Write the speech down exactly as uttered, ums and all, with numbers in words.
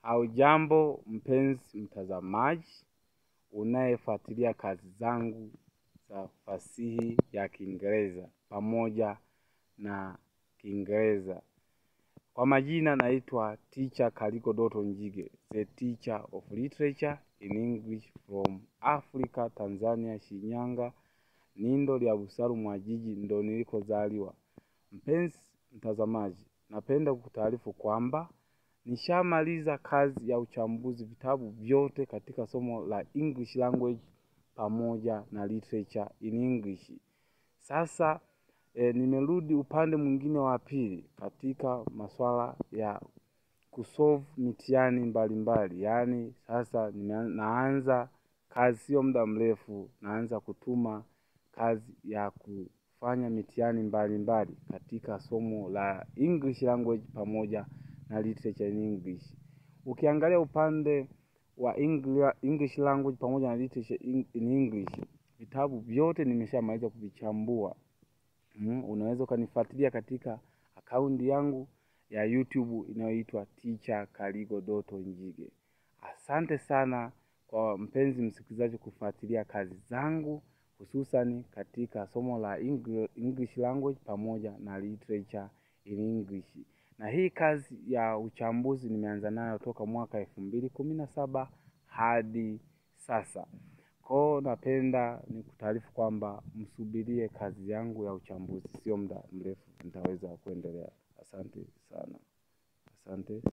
Haujambo mpenzi mtazamaji unayefuatilia kazi zangu za fasihi ya Kiingereza pamoja na Kiingereza. Kwa majina naitwa Teacher Kaligo Dotto Njige, the teacher of literature in English from Africa, Tanzania, Shinyanga, Nindo ya Busaru Mwajiji ndo nilikozaliwa. Mpenzi mtazamaji, napenda kukutaarifu kwamba nishamaliza kazi ya uchambuzi vitabu vyote katika somo la English language pamoja na literature in English. Sasa e, nimerudi upande mwingine wa pili katika masuala ya kusolve mitihani mbalimbali. Yaani sasa naanza kazi, sio muda mrefu naanza kutuma kazi ya kufanya mitihani mbalimbali katika somo la English language pamoja na literature in English. Ukiangalia upande wa English language pamoja na literature in English, vitabu vyote nimeshamaliza kuvichambua. Hmm, unaweza ukanifuatilia katika akaunti yangu ya YouTube inayoitwa Teacher Kaligo Dotto Njige. Asante sana kwa mpenzi msikilizaji kufuatilia kazi zangu, hususan katika somo la English language pamoja na literature in English. Na hii kazi ya uchambuzi nimeanza nayo toka mwaka elfu mbili kumi na saba hadi sasa. Kwa napenda nikutaarifu kwamba msubirie kazi yangu ya uchambuzi, sio muda mrefu nitaweza kuendelea. Asante sana. Asante.